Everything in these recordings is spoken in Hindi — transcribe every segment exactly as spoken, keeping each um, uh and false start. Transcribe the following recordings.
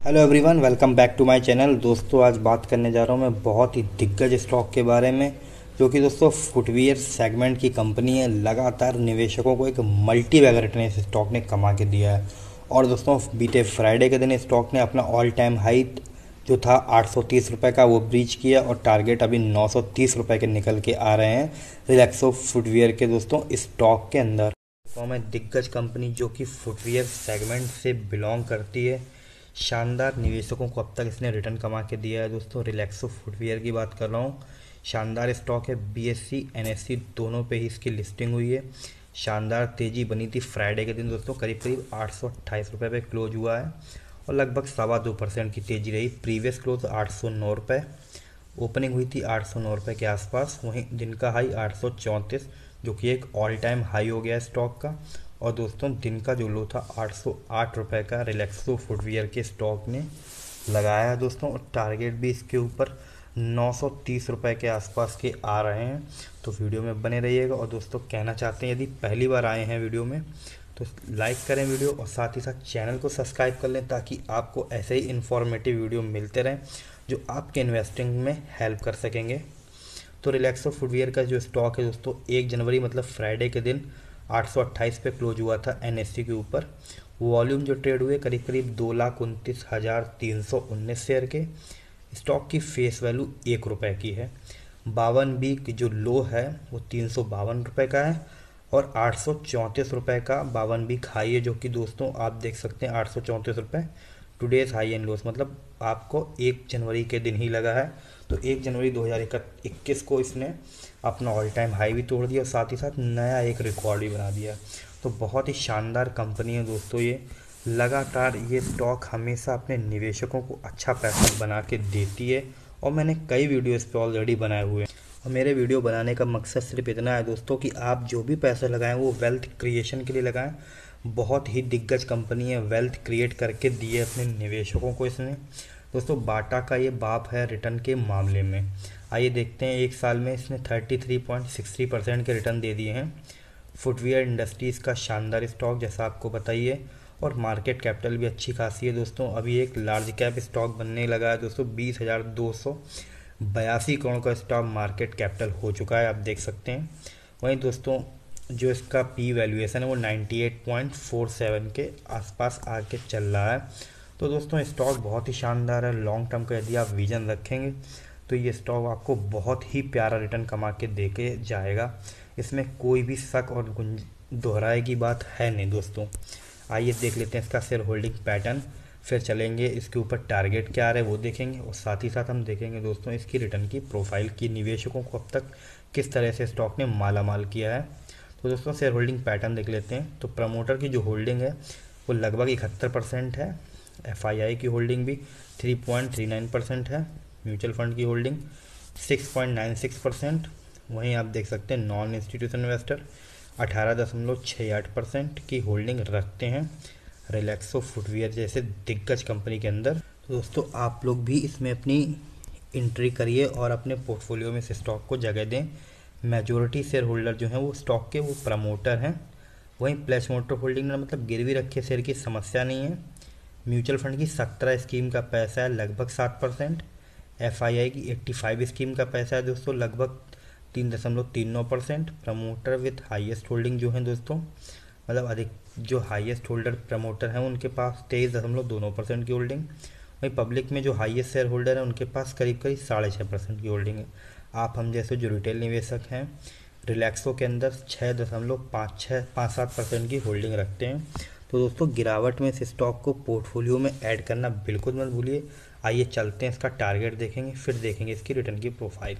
Hello everyone, welcome back to my channel. दोस्तों आज बात करने जा रहा हूँ मैं बहुत ही दिग्गज स्टॉक के बारे में, जो कि दोस्तों फुटवियर सेगमेंट की कंपनी है। लगातार निवेशकों को एक मल्टी बैगर रिटर्न इस स्टॉक ने कमा के दिया है। और दोस्तों बीते फ्राइडे के दिन स्टॉक ने अपना ऑल टाइम हाई जो था आठ सौ तीस रुपये का वो ब्रीच किया, और टारगेट अभी नौ सौ तीस रुपये के निकल के आ रहे हैं रिलैक्सो फुटवियर के दोस्तों स्टॉक के अंदर। तो मैं दिग्गज कंपनी जो कि फुटवियर सेगमेंट से बिलोंग करती है, शानदार निवेशकों को अब तक इसने रिटर्न कमा के दिया है। दोस्तों रिलैक्सो फुटवियर की बात कर रहा हूँ। शानदार स्टॉक है, बीएससी एनएससी दोनों पे ही इसकी लिस्टिंग हुई है। शानदार तेज़ी बनी थी फ्राइडे के दिन दोस्तों, करीब करीब आठ सौ अट्ठाईस रुपये पे क्लोज हुआ है, और लगभग सवा दो परसेंट की तेज़ी रही। प्रीवियस क्लोज आठ सौ नौ रुपये, ओपनिंग हुई थी आठ सौ नौ रुपये के आसपास। वहीं दिन का हाई आठ सौ चौंतीस, जो कि एक ऑल टाइम हाई हो गया स्टॉक का। और दोस्तों दिन का जो लो था आठ सौ आठ रुपये का रिलैक्सो फुटवियर के स्टॉक ने लगाया है दोस्तों, और टारगेट भी इसके ऊपर नौ सौ तीस रुपये के आसपास के आ रहे हैं। तो वीडियो में बने रहिएगा। और दोस्तों कहना चाहते हैं, यदि पहली बार आए हैं वीडियो में तो लाइक करें वीडियो, और साथ ही साथ चैनल को सब्सक्राइब कर लें, ताकि आपको ऐसे ही इन्फॉर्मेटिव वीडियो मिलते रहें जो आपके इन्वेस्टिंग में हेल्प कर सकेंगे। तो रिलैक्सो फुटवियर का जो स्टॉक है दोस्तों, एक जनवरी मतलब फ्राइडे के दिन आठ सौ अट्ठाईस पे क्लोज हुआ था एनएससी के ऊपर। वॉल्यूम जो ट्रेड हुए करीब करीब दो लाख उनतीस हज़ार तीन सौ उन्नीस शेयर के। स्टॉक की फेस वैल्यू एक रुपये की है। बावन बी की जो लो है वो तीन सौ बावन रुपये का है, और आठ सौ चौंतीस रुपये का बावन बी हाई है, जो कि दोस्तों आप देख सकते हैं आठ सौ चौंतीस रुपये टुडेज हाई एंड लोस, मतलब आपको एक जनवरी के दिन ही लगा है। तो एक जनवरी दो हज़ार इक्कीस को इसने अपना ऑल टाइम हाई भी तोड़ दिया, और साथ ही साथ नया एक रिकॉर्ड भी बना दिया। तो बहुत ही शानदार कंपनी है दोस्तों ये। लगातार ये स्टॉक हमेशा अपने निवेशकों को अच्छा पैसा बना के देती है, और मैंने कई वीडियो इस पर ऑलरेडी बनाए हुए हैं। और मेरे वीडियो बनाने का मकसद सिर्फ इतना है दोस्तों कि आप जो भी पैसे लगाएं वो वेल्थ क्रिएशन के लिए लगाएं। बहुत ही दिग्गज कंपनी है, वेल्थ क्रिएट करके दिए अपने निवेशकों को इसने। दोस्तों बाटा का ये बाप है रिटर्न के मामले में। आइए देखते हैं, एक साल में इसने तैंतीस पॉइंट छह तीन परसेंट के रिटर्न दे दिए हैं। फुटवियर इंडस्ट्रीज़ का शानदार स्टॉक जैसा आपको बताइए, और मार्केट कैपिटल भी अच्छी खासी है दोस्तों। अभी एक लार्ज कैप स्टॉक बनने लगा है दोस्तों, बीस हज़ार दो सौ बयासी करोड़ का स्टॉक मार्केट कैपिटल हो चुका है, आप देख सकते हैं। वहीं दोस्तों जो इसका पी वैल्यूएशन है वो अट्ठानवे पॉइंट फोर सेवन के आसपास आके चल रहा है। तो दोस्तों स्टॉक बहुत ही शानदार है। लॉन्ग टर्म का यदि आप विजन रखेंगे तो ये स्टॉक आपको बहुत ही प्यारा रिटर्न कमा के दे के जाएगा। इसमें कोई भी शक और दोहराए की बात है नहीं दोस्तों। आइए देख लेते हैं इसका शेयर होल्डिंग पैटर्न, फिर चलेंगे इसके ऊपर टारगेट क्या आ रहा है वो देखेंगे, और साथ ही साथ हम देखेंगे दोस्तों इसकी रिटर्न की प्रोफाइल की निवेशकों को अब तक किस तरह से स्टॉक ने माला माल किया है। तो दोस्तों शेयर होल्डिंग पैटर्न देख लेते हैं। तो प्रमोटर की जो होल्डिंग है वो लगभग इकहत्तर परसेंट है। एफआईआई की होल्डिंग भी तीन पॉइंट तीन नौ परसेंट है। म्यूचुअल फंड की होल्डिंग छह पॉइंट नौ छह परसेंट। वहीं आप देख सकते हैं नॉन इंस्टीट्यूशन इन्वेस्टर अठारह दशमलव छः आठ परसेंट की होल्डिंग रखते हैं रिलैक्सो फुटवियर जैसे दिग्गज कंपनी के अंदर। तो दोस्तों आप लोग भी इसमें अपनी एंट्री करिए और अपने पोर्टफोलियो में इस स्टॉक को जगह दें। मेजोरिटी शेयर होल्डर जो हैं वो स्टॉक के वो प्रमोटर हैं। वहीं प्लस मोटर होल्डिंग में मतलब गिरवी रखे शेयर की समस्या नहीं है। म्यूचुअल फंड की सत्रह स्कीम का पैसा है लगभग सात परसेंट। एफ आई आई की पचासी स्कीम का पैसा है दोस्तों लगभग तीन दशमलव तीन नौ percent. Promoter with highest holding जो है दोस्तों, मतलब अधिक जो हाईएस्ट होल्डर प्रमोटर हैं उनके पास तेईस दशमलव दो नौ परसेंट की होल्डिंग। वहीं पब्लिक में जो हाईएस्ट शेयर होल्डर है उनके पास करीब करीब साढ़े छः परसेंट की होल्डिंग है। आप हम जैसे जो रिटेल निवेशक हैं रिलैक्सो के अंदर छः दशमलव पाँच छः पाँच सात परसेंट की होल्डिंग रखते हैं। तो दोस्तों गिरावट में इस स्टॉक को पोर्टफोलियो में ऐड करना बिल्कुल मत भूलिए। आइए चलते हैं इसका टारगेट देखेंगे, फिर देखेंगे इसकी रिटर्न की प्रोफाइल।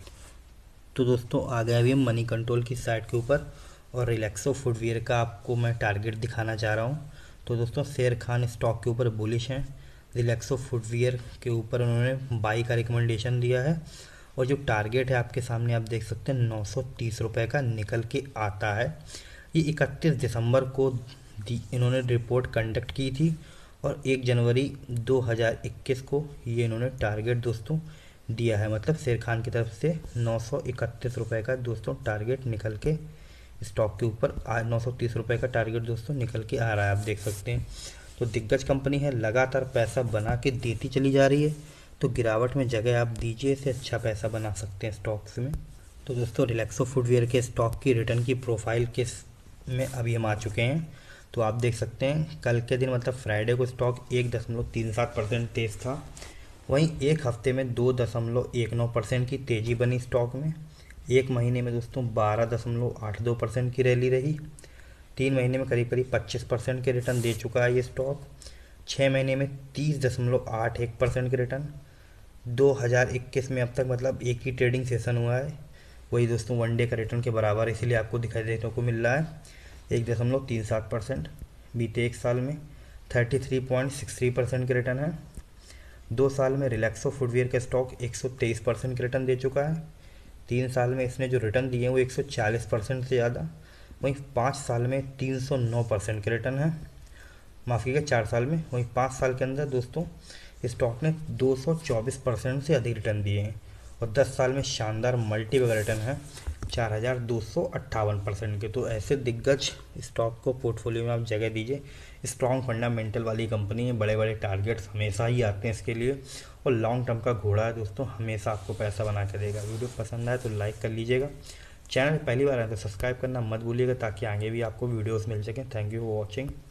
तो दोस्तों आ गया अभी हम मनी कंट्रोल की साइट के ऊपर, और रिलैक्सो फुटवियर का आपको मैं टारगेट दिखाना चाह रहा हूँ। तो दोस्तों शेर खान स्टॉक के ऊपर बुलिश हैं। रिलैक्सो फुटवियर के ऊपर उन्होंने बाई का रिकमेंडेशन दिया है, और जो टारगेट है आपके सामने आप देख सकते हैं नौ सौ तीस रुपये का निकल के आता है। ये इकतीस दिसंबर को इन्होंने रिपोर्ट कंडक्ट की थी, और एक जनवरी दो हज़ार इक्कीस को ये इन्होंने टारगेट दोस्तों दिया है। मतलब शेर खान की तरफ से नौ सौ इकतीस रुपये का दोस्तों टारगेट निकल के स्टॉक के ऊपर आज नौ सौ तीस रुपये का टारगेट दोस्तों निकल के आ रहा है, आप देख सकते हैं। तो दिग्गज कंपनी है, लगातार पैसा बना के देती चली जा रही है, तो गिरावट में जगह आप दीजिए, से अच्छा पैसा बना सकते हैं स्टॉक्स में। तो दोस्तों रिलैक्सो फुटवियर के स्टॉक की रिटर्न की प्रोफाइल के में अभी हम आ चुके हैं। तो आप देख सकते हैं कल के दिन मतलब फ्राइडे को स्टॉक एक दशमलव तीन सात परसेंट तेज था, वहीं एक हफ्ते में दो दशमलव एक नौ परसेंट की तेज़ी बनी स्टॉक में। एक महीने में दोस्तों बारह दशमलव आठ दो परसेंट की रैली रही। तीन महीने में करीब करीब पच्चीस परसेंट के रिटर्न दे चुका है ये स्टॉक। छः महीने में तीस दशमलव आठ एक परसेंट के रिटर्न। दो हज़ार इक्कीस में अब तक मतलब एक ही ट्रेडिंग सेशन हुआ है, वही दोस्तों वन डे का रिटर्न के बराबर इसीलिए आपको दिखाई देने को मिल रहा है एक दशमलव तीन सात परसेंट। बीते एक साल में thirty three point six three percent के रिटर्न है। दो साल में रिलैक्सो फुटवियर का स्टॉक एक सौ तेईस परसेंट के रिटर्न दे चुका है। तीन साल में इसने जो रिटर्न दिए हैं वो एक सौ चालीस परसेंट से ज़्यादा। वहीं पाँच साल में तीन सौ नौ परसेंट के रिटर्न है, माफ़ कीजिएगा चार साल में। वहीं पाँच साल के अंदर दोस्तों स्टॉक ने दो सौ चौबीस परसेंट से अधिक रिटर्न दिए हैं। और दस साल में शानदार मल्टी बैगर रिटर्न है चार हज़ार दो सौ अट्ठावन परसेंट के। तो ऐसे दिग्गज स्टॉक को पोर्टफोलियो में आप जगह दीजिए। स्ट्रॉन्ग फंडामेंटल वाली कंपनी है, बड़े बड़े टारगेट्स हमेशा ही आते हैं इसके लिए, और लॉन्ग टर्म का घोड़ा है दोस्तों, हमेशा आपको पैसा बना के देगा। वीडियो पसंद आए तो लाइक कर लीजिएगा, चैनल पहली बार आए तो सब्सक्राइब करना मत भूलिएगा ताकि आगे भी आपको वीडियोज़ मिल सकें। Thank you for watching.